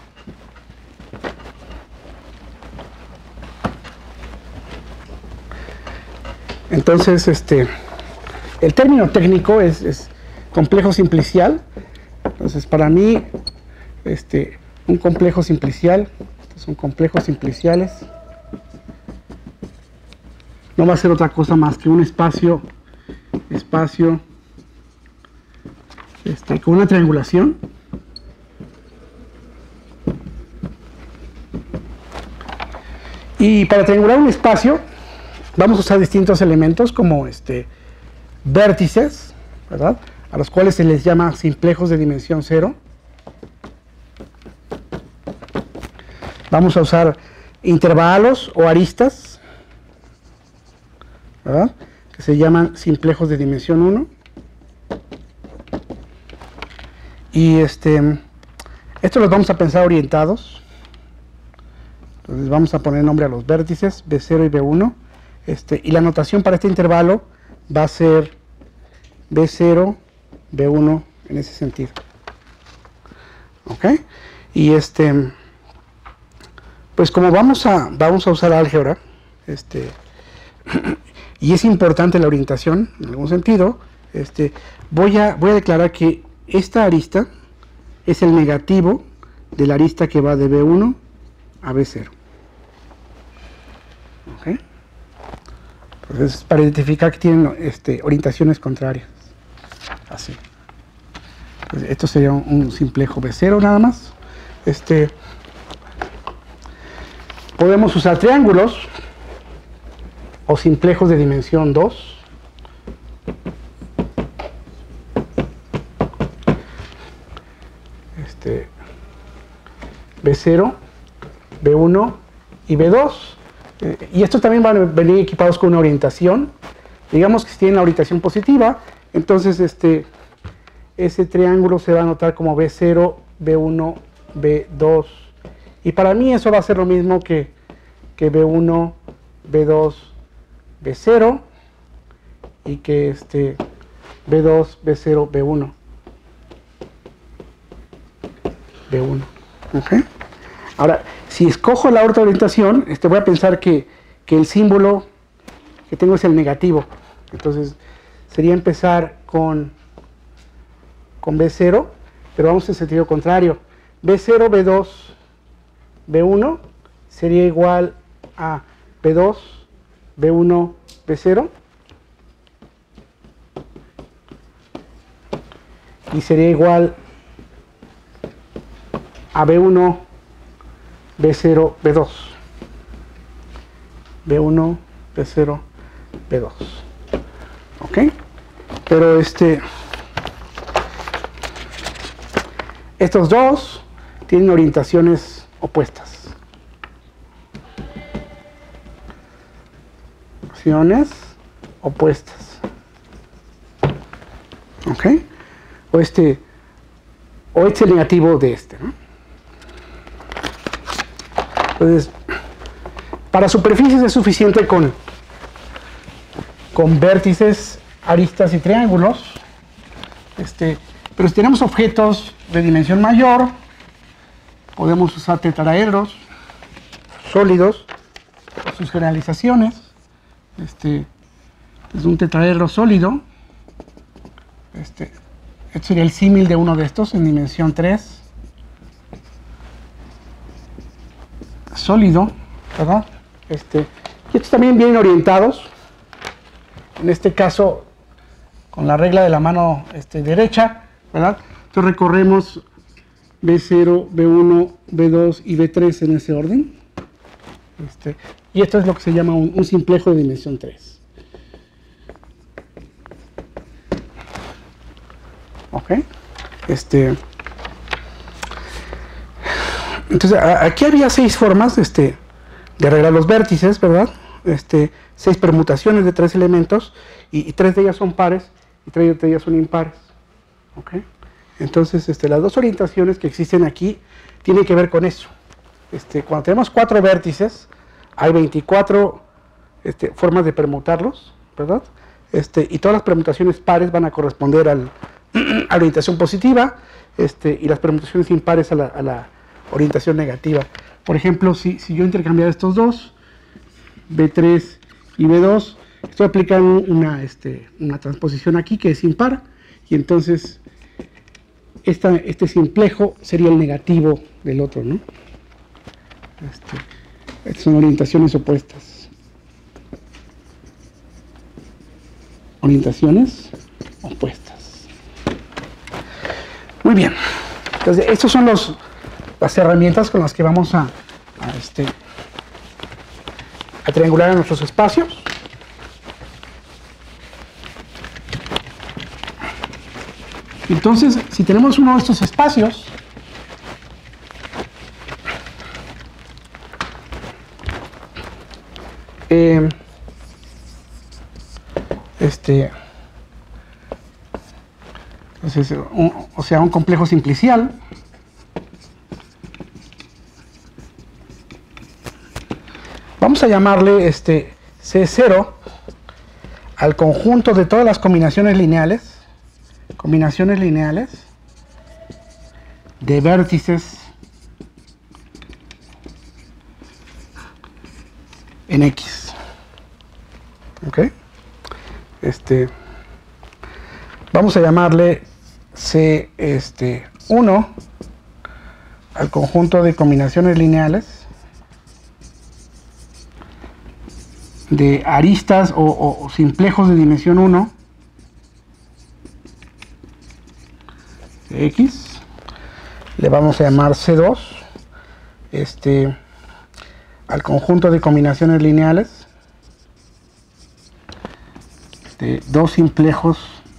Entonces, el término técnico es complejo simplicial. Entonces, para mí, un complejo simplicial, estos son complejos simpliciales, no va a ser otra cosa más que un espacio con una triangulación. Y para triangular un espacio, vamos a usar distintos elementos como vértices, ¿verdad?, a los cuales se les llama simplejos de dimensión 0. Vamos a usar intervalos o aristas, ¿verdad?, que se llaman simplejos de dimensión 1. Y estos los vamos a pensar orientados. Entonces vamos a poner nombre a los vértices B0 y B1. Y la notación para este intervalo va a ser B0, B1 en ese sentido. ¿Ok? Y pues como vamos a usar álgebra, y es importante la orientación en algún sentido, voy a declarar que esta arista es el negativo de la arista que va de B1 a B0. ¿Ok? Entonces, para identificar que tienen orientaciones contrarias. Así. Entonces, esto sería un simplejo B0 nada más. Podemos usar triángulos o simplejos de dimensión 2. B0, B1 y B2. Y estos también van a venir equipados con una orientación. Digamos que si tienen la orientación positiva, entonces ese triángulo se va a notar como B0, B1, B2. Y para mí eso va a ser lo mismo que B1, B2, B0 y que B2, B0, B1. B1. ¿Ok? Ahora, si escojo la otra orientación, voy a pensar que el símbolo que tengo es el negativo. Entonces, sería empezar con B0, pero vamos en sentido contrario. B0, B2, B1 sería igual a B2, B1, B0. Y sería igual a B1, B0, B2. B1, B0, B2. ¿Ok? Pero estos dos tienen orientaciones opuestas. Opciones opuestas. ¿Ok? O es el negativo de ¿no? Entonces, para superficies es suficiente con vértices, aristas y triángulos. Pero si tenemos objetos de dimensión mayor, podemos usar tetraedros sólidos, sus generalizaciones. Es un tetraedro sólido. Este sería el símil de uno de estos en dimensión 3. Sólido, ¿verdad? Y estos también vienen orientados. En este caso, con la regla de la mano derecha, ¿verdad? Entonces recorremos B0, B1, B2 y B3 en ese orden. Y esto es lo que se llama un simplejo de dimensión 3. ¿Ok? Entonces, aquí había 6 formas de arreglar los vértices, ¿verdad? 6 permutaciones de 3 elementos, y 3 de ellas son pares, y 3 de ellas son impares. ¿Ok? Entonces, las dos orientaciones que existen aquí tienen que ver con eso. Cuando tenemos 4 vértices, hay 24 formas de permutarlos, ¿verdad? Y todas las permutaciones pares van a corresponder al a la orientación positiva, y las permutaciones impares a la orientación negativa. Por ejemplo, si yo intercambiara estos dos, B3 y B2, estoy aplicando una transposición aquí que es impar, y entonces este simplejo sería el negativo del otro, ¿no? Estas son orientaciones opuestas. Orientaciones opuestas. Muy bien. Entonces, estas son las herramientas con las que vamos a triangular a nuestros espacios. Entonces, si tenemos uno de estos espacios, entonces, un complejo simplicial, vamos a llamarle C0 al conjunto de todas las combinaciones lineales de vértices en X. ¿Ok? Vamos a llamarle C1 al conjunto de combinaciones lineales de aristas o simplejos de dimensión 1 de X. Le vamos a llamar C2 al conjunto de combinaciones lineales de dos simplejos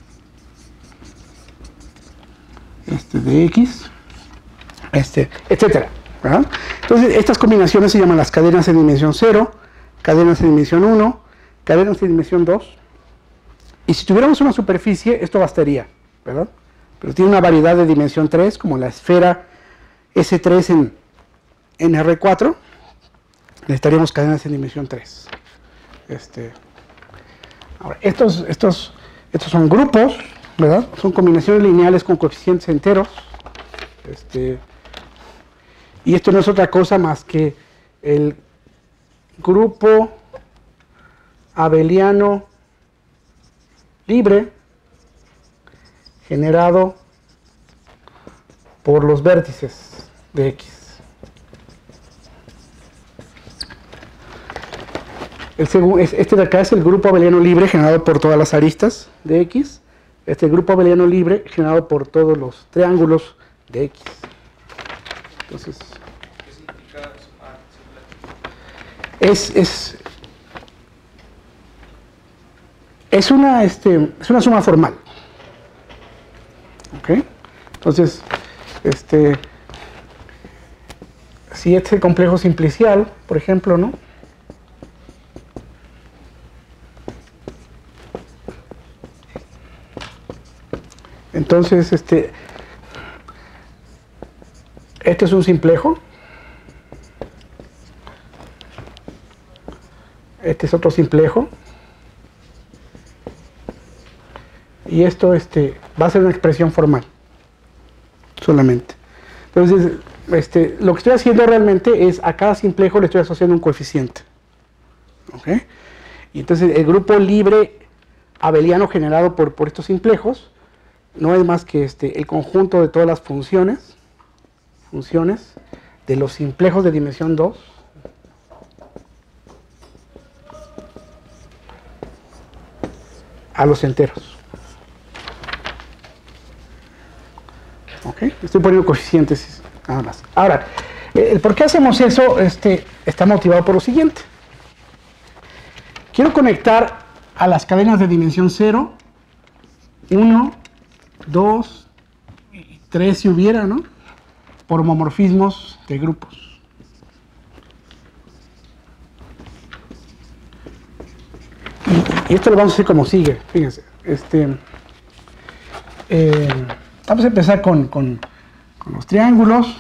de X, etcétera, ¿verdad? Entonces, estas combinaciones se llaman las cadenas de dimensión 0, cadenas de dimensión 1, cadenas de dimensión 2. Y si tuviéramos una superficie, esto bastaría, ¿verdad? Pero tiene una variedad de dimensión 3, como la esfera S3 en R4, necesitaríamos cadenas en dimensión 3. Ahora, estos son grupos, ¿verdad? Son combinaciones lineales con coeficientes enteros. Y esto no es otra cosa más que el grupo abeliano libre generado por los vértices de X. Este de acá es el grupo abeliano libre generado por todas las aristas de X. Este grupo abeliano libre generado por todos los triángulos de X. Entonces, ¿qué significa sumar simplemente? Es una suma formal. ¿Ok? Entonces, si este complejo simplicial, por ejemplo, ¿no? Entonces, este es un simplejo. Este es otro simplejo. Y esto va a ser una expresión formal. Solamente. Entonces, lo que estoy haciendo realmente es a cada simplejo le estoy asociando un coeficiente. ¿Ok? Y entonces el grupo libre abeliano generado por estos simplejos no es más que el conjunto de todas las funciones de los simplejos de dimensión 2 a los enteros. ¿Ok? Estoy poniendo coeficientes nada más. Ahora, el por qué hacemos eso está motivado por lo siguiente. Quiero conectar a las cadenas de dimensión 0, 1, 2 y 3 si hubiera, ¿no? Por homomorfismos de grupos. Y esto lo vamos a hacer como sigue, fíjense. Vamos a empezar con los triángulos.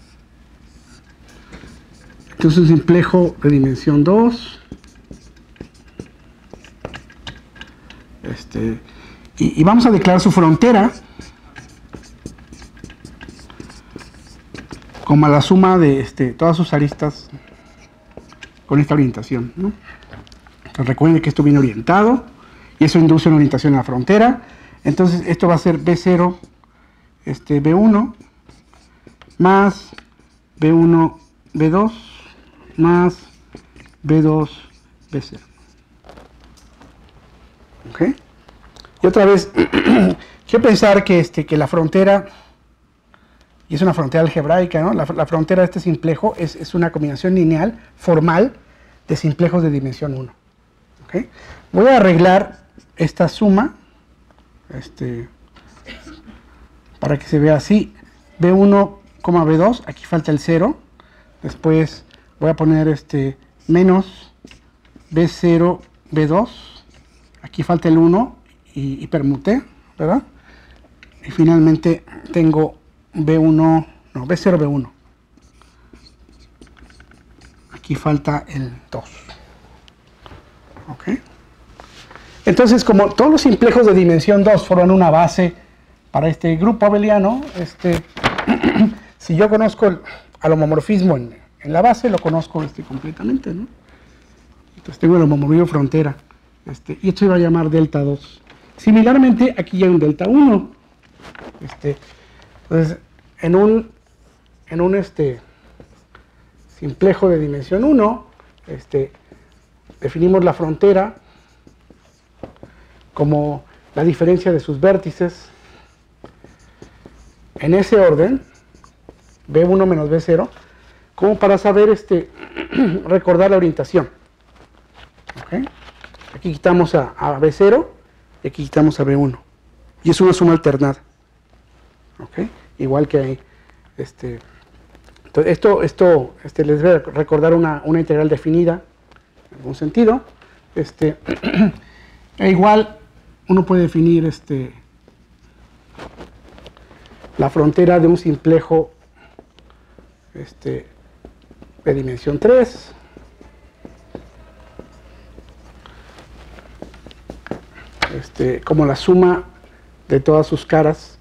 Entonces un simplejo de dimensión 2. y vamos a declarar su frontera como la suma de todas sus aristas con esta orientación, ¿no? Entonces, recuerden que esto viene orientado y eso induce una orientación a la frontera. Entonces esto va a ser B0 B1 más B1 B2 más B2 B0. ¿Ok? Y otra vez, quiero pensar que la frontera, y es una frontera algebraica, ¿no? La frontera de este simplejo es una combinación lineal formal de simplejos de dimensión 1. ¿Okay? Voy a arreglar esta suma para que se vea así. B1, B2, aquí falta el 0. Después voy a poner menos B0, B2. Aquí falta el 1 y permuté, ¿verdad? Y finalmente tengo B0, B1. Aquí falta el 2. ¿Ok? Entonces, como todos los simplejos de dimensión 2 forman una base para este grupo abeliano, si yo conozco el homomorfismo en la base, lo conozco completamente, ¿no? Entonces tengo el homomorfismo frontera, y esto se va a llamar delta 2. Similarmente, aquí ya hay un delta 1. Entonces, en un simplejo de dimensión 1, definimos la frontera como la diferencia de sus vértices en ese orden, B1 menos B0, como para saber recordar la orientación. ¿Okay? Aquí quitamos a B0 y aquí quitamos a B1. Y es una suma alternada. ¿Okay? Igual que ahí. Entonces esto les voy a recordar una integral definida en algún sentido. E igual uno puede definir la frontera de un simplejo de dimensión 3. Como la suma de todas sus caras,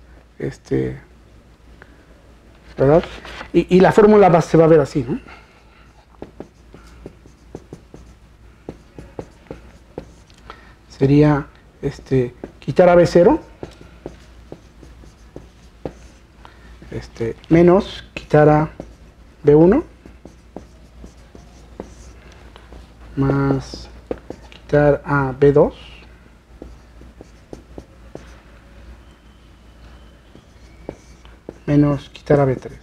¿verdad? Y la fórmula se va a ver así, ¿no? Sería quitar a B0 menos quitar a B1 más quitar a B2 menos quitar a B3.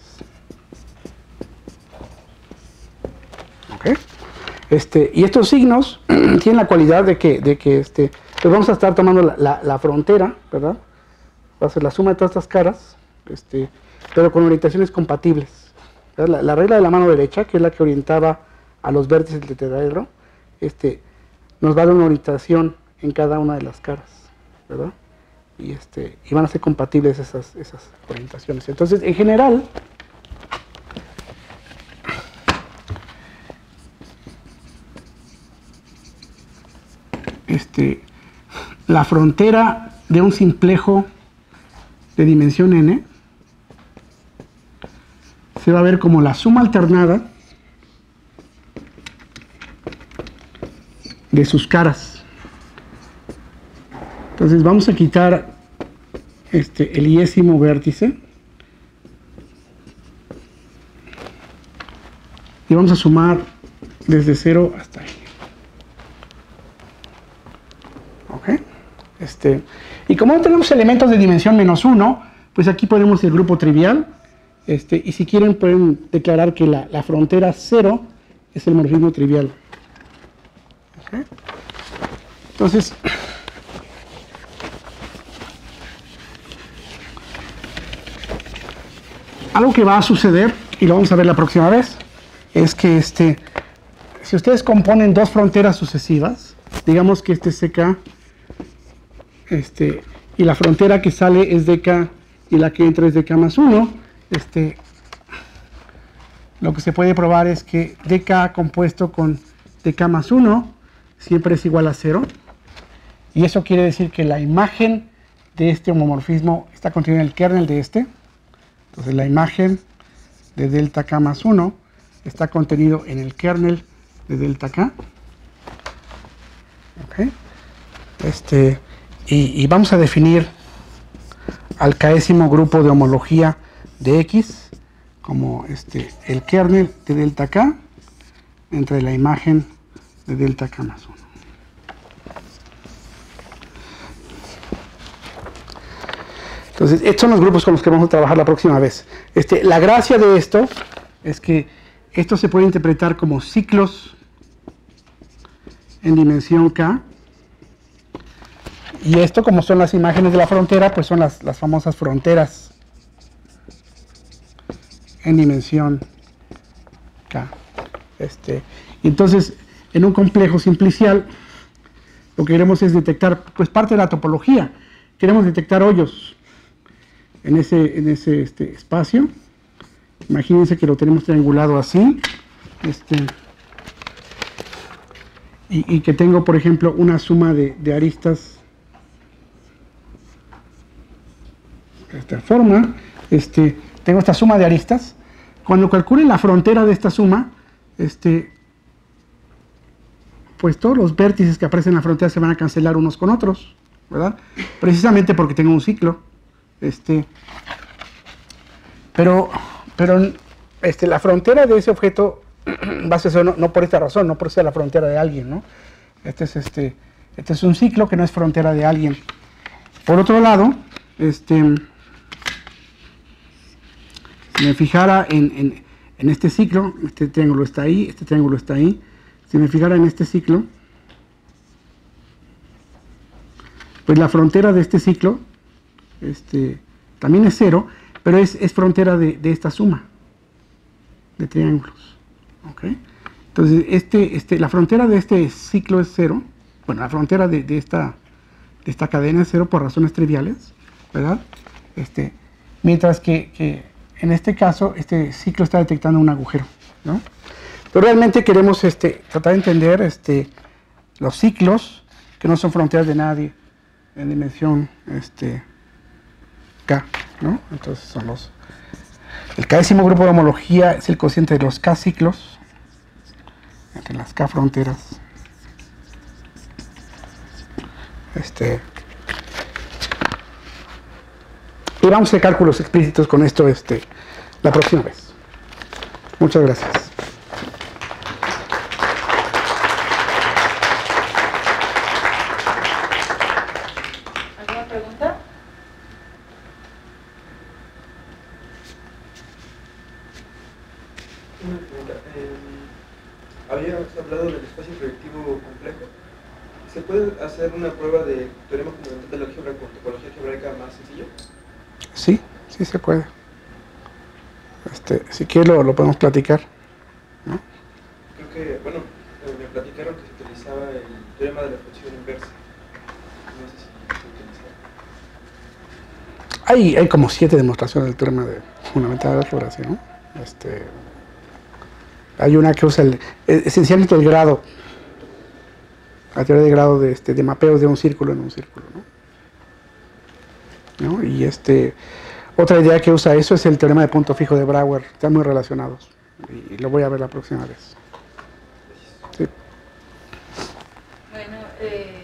¿Ok? Y estos signos tienen la cualidad de que pues vamos a estar tomando la frontera, ¿verdad? Va a ser la suma de todas estas caras, pero con orientaciones compatibles. La regla de la mano derecha, que es la que orientaba a los vértices del tetraedro, nos va a dar una orientación en cada una de las caras, ¿verdad? Y van a ser compatibles esas orientaciones. Entonces, en general, la frontera de un simplejo de dimensión n se va a ver como la suma alternada de sus caras. Entonces vamos a quitar el iésimo vértice y vamos a sumar desde 0 hasta ahí. ¿Ok? Y como no tenemos elementos de dimensión menos 1, pues aquí ponemos el grupo trivial. Y si quieren pueden declarar que la frontera 0 es el morfismo trivial. ¿Okay? Entonces, algo que va a suceder, y lo vamos a ver la próxima vez, es que si ustedes componen dos fronteras sucesivas, digamos que este es CK, y la frontera que sale es DK y la que entra es DK más 1, lo que se puede probar es que DK compuesto con DK más 1 siempre es igual a 0, y eso quiere decir que la imagen de este homomorfismo está contenido en el kernel de este. Entonces la imagen de delta K más 1 está contenido en el kernel de delta K. ¿Okay? Y vamos a definir al késimo grupo de homología de X como el kernel de delta K entre la imagen de delta K más 1. Entonces, estos son los grupos con los que vamos a trabajar la próxima vez. La gracia de esto es que esto se puede interpretar como ciclos en dimensión K. Y esto, como son las imágenes de la frontera, pues son las famosas fronteras en dimensión K. Entonces, en un complejo simplicial, lo que queremos es detectar, pues parte de la topología. Queremos detectar hoyos en ese espacio. Imagínense que lo tenemos triangulado así. Y que tengo, por ejemplo, una suma de aristas de esta forma. Tengo esta suma de aristas. Cuando calcule la frontera de esta suma, pues todos los vértices que aparecen en la frontera se van a cancelar unos con otros, ¿verdad? Precisamente porque tengo un ciclo. Pero la frontera de ese objeto va a ser no por esta razón, no por ser la frontera de alguien, ¿no? Este es un ciclo que no es frontera de alguien. Por otro lado, si me fijara en este ciclo, este triángulo está ahí, este triángulo está ahí. Si me fijara en este ciclo, pues la frontera de este ciclo también es 0, pero es frontera de esta suma de triángulos. ¿Okay? Entonces, la frontera de este ciclo es 0. Bueno, la frontera de esta cadena es 0 por razones triviales, ¿verdad? Mientras que en este caso, este ciclo está detectando un agujero, ¿no? Pero realmente queremos tratar de entender los ciclos que no son fronteras de nadie en dimensión K, ¿no? Entonces son el késimo grupo de homología es el cociente de los K ciclos entre las K fronteras. Y vamos a hacer cálculos explícitos con esto la próxima vez. Muchas gracias. ¿Alguna pregunta? Una pregunta. Habías hablado del espacio proyectivo complejo. ¿Se puede hacer una prueba de teorema fundamental de la álgebra con topología algebraica más sencillo? Sí, sí se puede. Si quieres lo podemos platicar, ¿no? Creo que, bueno, me platicaron que se utilizaba el teorema de la función inversa. No sé si se utilizaba. Hay como 7 demostraciones del teorema fundamental de la álgebra, ¿sí, no? Hay una que usa esencialmente el grado, la teoría de grado de mapeos de un círculo en un círculo, ¿no? Y otra idea que usa eso es el teorema de punto fijo de Brouwer. Están muy relacionados y lo voy a ver la próxima vez. Sí. Bueno,